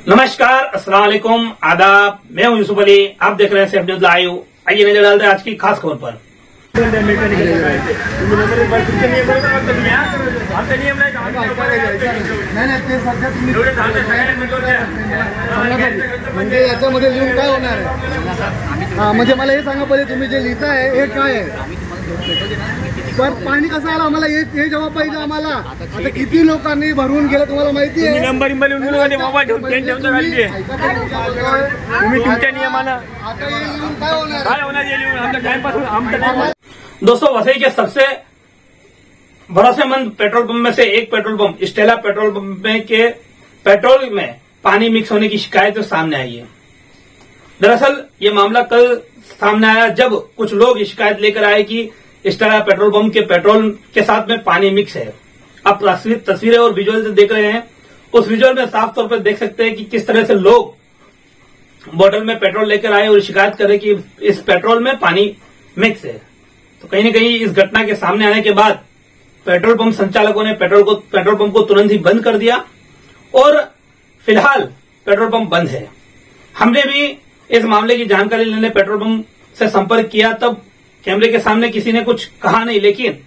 नमस्कार, अस्सलाम वालेकुम, आदाब। मैं हूं यूसुफ अली, आप देख रहे हैं सेफ न्यूज लाइव। आइए नजर डालते हैं आज की खास खबर पर। म्हणजे याच्यामध्ये लिहून काय होणार आहे? म्हणजे मला हे सांगा पहिले, तुम्ही जे लिहिताय हे काय आहे? पण पाणी कसं आलं आम्हाला हे जवाब पाहिजे आम्हाला। आता किती लोकांनी भरून गेलं तुम्हाला माहिती आहे? नंबर मोबाईल ठेवून तुम्ही तुमच्या नियमानं आता हे लिहून काय होणार? दोस्तों, वसई के सबसे भरोसेमंद पेट्रोल पंप में से एक petrol pump Stella petrol pump में के पेट्रोल में पानी मिक्स होने की शिकायत सामने आई है। दरअसल ये मामला कल सामने आया जब कुछ लोग शिकायत लेकर आए कि स्टेला पेट्रोल पंप के पेट्रोल के साथ में पानी मिक्स है। आप तस्वीरें और विजुअल देख रहे हैं। उस विजुअल में साफ तौर पर देख सकते हैं कि किस तरह से लोग बोतल में पेट्रोल लेकर आए और शिकायत करें कि इस पेट्रोल में पानी मिक्स है। तो कहीं न कहीं इस घटना के सामने आने के बाद पेट्रोल पंप संचालकों ने पेट्रोल पंप को तुरंत ही बंद कर दिया और फिलहाल पेट्रोल पंप बंद है। हमने भी इस मामले की जानकारी लेने पेट्रोल पंप से संपर्क किया, तब कैमरे के सामने किसी ने कुछ कहा नहीं, लेकिन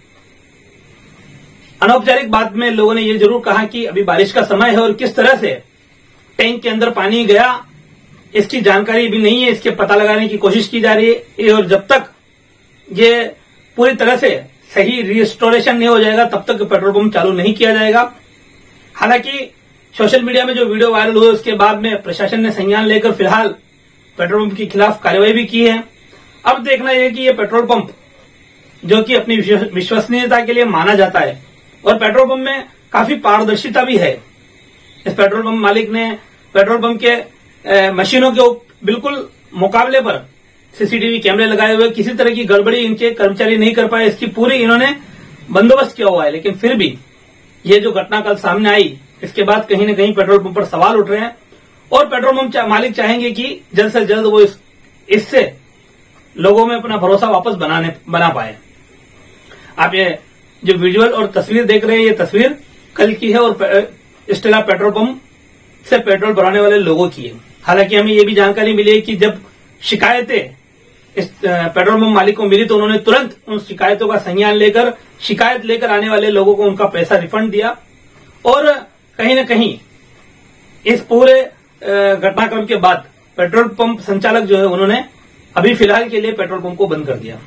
अनौपचारिक बात में लोगों ने ये जरूर कहा कि अभी बारिश का समय है और किस तरह से टैंक के अंदर पानी गया इसकी जानकारी भी नहीं है। इसके पता लगाने की कोशिश की जा रही है और जब तक ये पूरी तरह से सही रिस्टोरेशन नहीं हो जाएगा तब तक पेट्रोल पंप चालू नहीं किया जाएगा। हालांकि सोशल मीडिया में जो वीडियो वायरल हुए उसके बाद में प्रशासन ने संज्ञान लेकर फिलहाल पेट्रोल पंप के खिलाफ कार्रवाई भी की है। अब देखना यह कि ये पेट्रोल पंप जो कि अपनी विश्वसनीयता के लिए माना जाता है और पेट्रोल पंप में काफी पारदर्शिता भी है। इस पेट्रोल पंप मालिक ने पेट्रोल पंप के मशीनों के बिल्कुल मुकाबले पर सीसीटीवी कैमरे लगाए हुए, किसी तरह की गड़बड़ी इनके कर्मचारी नहीं कर पाए, इसकी पूरी इन्होंने बंदोबस्त किया हुआ है। लेकिन फिर भी ये जो घटना कल सामने आई इसके बाद कहीं न कहीं पेट्रोल पंप पर सवाल उठ रहे हैं और पेट्रोल पंप मालिक चाहेंगे कि जल्द से जल्द वो इससे लोगों में अपना भरोसा वापस बना पाए। आप ये जो विजुअल और तस्वीर देख रहे हैं, ये तस्वीर कल की है और स्टेला पेट्रोल पंप से पेट्रोल भराने वाले लोगों की है। हालांकि हमें ये भी जानकारी मिली है कि जब शिकायतें इस पेट्रोल पंप मालिक को मिली तो उन्होंने तुरंत उन शिकायतों का संज्ञान लेकर शिकायत लेकर आने वाले लोगों को उनका पैसा रिफंड दिया और कहीं न कहीं इस पूरे घटनाक्रम के बाद पेट्रोल पंप संचालक जो है उन्होंने अभी फिलहाल के लिए पेट्रोल पंप को बंद कर दिया।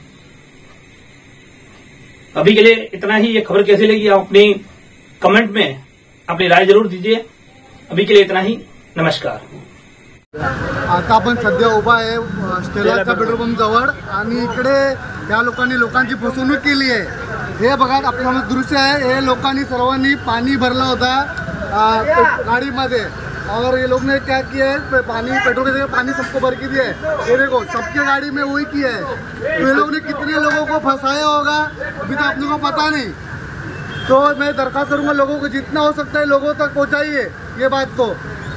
अभी के लिए इतना ही। ये खबर कैसी लगी आप अपनी कमेंट में अपनी राय जरूर दीजिए। अभी के लिए इतना ही। नमस्कार। आता आपण सध्या उभा आहे स्टेलाच्या पेट्रोल पंप जवळ आणि इकडे या लोकांची फसवणूक केली आहे। हे बघा आपल्याला दृश्य आहे। हे लोकांनी सर्वांनी पाणी भरला होता गाड़ीमध्ये और ये लोग ने क्या किया है, पानी पेट्रोल के पानी सबको भर के दिया है। ये देखो सबके गाड़ी में वही किया है। तो ये लोग ने कितने लोगों को फंसाया होगा अभी तो अपने को पता नहीं। तो मैं दरखास्त करूंगा लोगों को जितना हो सकता है लोगों तक पहुंचाइए ये बात को।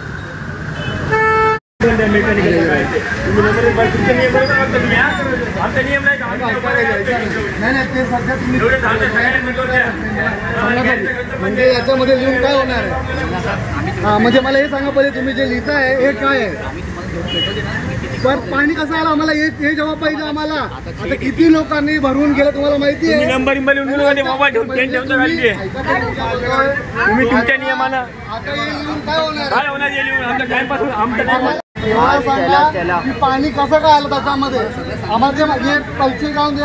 म्हणजे याच्यामध्ये लिहून काय होणार आहे? म्हणजे मला हे सांगा पहिले, तुम्ही जे लिहिताय हे काय आहे? पण पाणी कसं आलं आम्हाला हे जवाब पाहिजे आम्हाला। आता किती लोकांनी भरून गेलं तुम्हाला माहिती आहे? नंबर मोबाईल ठेवून तुम्ही तुमच्या नियमानं आता हे लिहून काय होणार? हे लिहून आमच्या टाइमपासून की पाणी कसं काय आलं त्याच्यामध्ये? आम्हाला पैसे जाऊन दे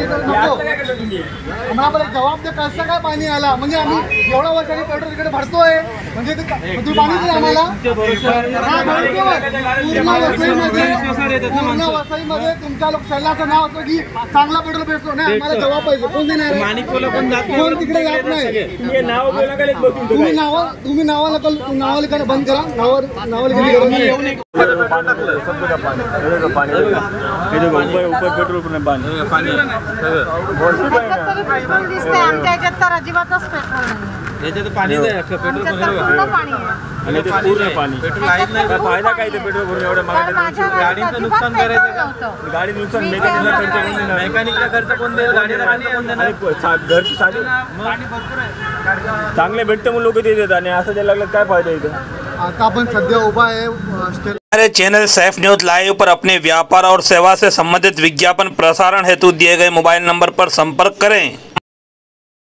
आम्हाला जवाब दे कसं काय पाणी आला। म्हणजे आम्ही एवढ्या वर्षांनी पेट्रोल तिकडे भरतोय म्हणजे तुम्ही पाणी दे आम्हाला। पूर्ण वसईमध्ये तुमच्या शहराचं नाव असतं की चांगला पेट्रोल भेटतो नाही, आम्हाला जवाब पाहिजे। कोण देणार? कोण तिकडे जात नाही। तुम्ही नावाला बंद करा। नावाला ऊपर पेट्रोल पाणी अजिबातच पेट्रोल पाणी फायदा काय पेट्रोल भरून एवढं गाडीचं नुकसान करायचं। गाडी नुकसान मेकॅनिकला खर्च कोण देईल? गाडीला घरची साधी चांगले भेटतं मग लोक ते देतात आणि असं द्यायला लागलं काय फायदा इथं? आता आपण सध्या उभा आहे स्टेला। हमारे चैनल सैफ न्यूज लाइव पर अपने व्यापार और सेवा से संबंधित विज्ञापन प्रसारण हेतु दिए गए मोबाइल नंबर पर संपर्क करें।